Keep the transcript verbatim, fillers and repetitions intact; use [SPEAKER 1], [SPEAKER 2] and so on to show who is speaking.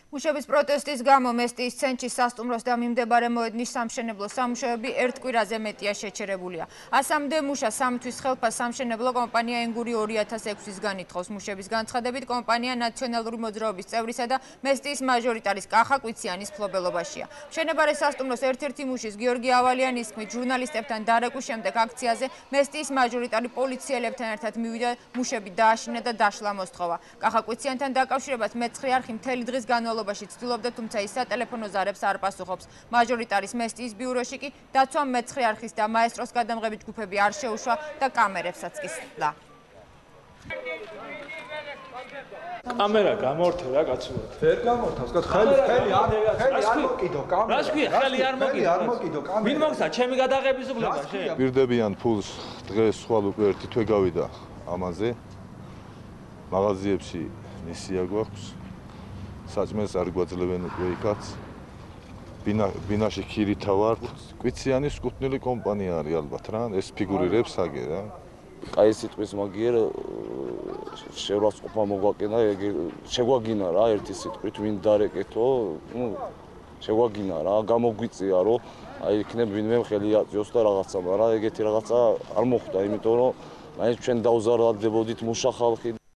[SPEAKER 1] მუშების პროტესტის გამო მესტიის ცენტრის სასტუმროს და მიმდებარე მოედნის სამშენებლო სამუშაოები ერთ კვირაზე მეტია შეჩერებულია. ასამდე მუშა სამი თვის ხელფას სამშენებლო კომპანია ენგური ორი ათას ექვსის განითხოვს. მუშების განცხადებით, კომპანია ნაციონალური მოძრაობის წევრისა და მესტიის მაჟორიტარის კახა კვიციანის მფლობელობაშია. მშენებარე სასტუმროს ერთ-ერთი მუშის გიორგი ავალიანის თქმით, ჟურნალისტებთან დარეკვის შემდეგ აქციაზე მესტიის მაჟორიტარი პოლიციელებთან ერთად მივიდა, მუშები დააშინა და დაშლა მოსთხოვა. კახა კვიციანთან დაკავშირებას მეცხრე არხი მთელი დღის განმავლობაში ცდილობდა, თუმცა ის სატელეფონო ზარებს არ პასუხობს. მაჟორიტარის მესტიის ბიუროში კი დაცვამ მეცხრე არხის და მაესტროს გადამღები ჯგუფები არ შეუშვა და კამერებსაც კი სცდა.
[SPEAKER 2] კამერა გამორთე რა კაცურად.
[SPEAKER 3] ვერ გამორთავს, კაც ხელი ხელი არ ხელი არ მოკიდო კამერა.
[SPEAKER 2] რა შევი ხელი არ მოკიდო.
[SPEAKER 3] არ მოკიდო კამერა.
[SPEAKER 2] ვინ მოგცა ჩემი გადაღების უფლება შე?
[SPEAKER 4] პირდებიან ფულს დღეს ხვალ უკვე ერთი თვე გავიდა ამაზე. მაღაზიებში მისია გვაქვს. საჭმელს არ გვაძლევენ უკვე იქაც. ბინაში ქირითა ვარ. კვიციანის კუთვნილი კომპანია არის ალბათ რა. ეს ფიგურირებს აგე რა.
[SPEAKER 5] კაი სიტყვის მაგიერ შევრასყოფა მოგვაკენა, შეგვაგინა რა ერთი სიტყვით, ვინ დარეკეთო, ნუ შეგვაგინა რა, გამოგვიწია რომ აი იქნებ ვინმე ხელი აწიოს და რაღაცა, მაგრამ ეგეთი რაღაცა არ მოხდა, იმიტომ რომ აი ჩვენ დავზარალებოდით მუშა ხალხი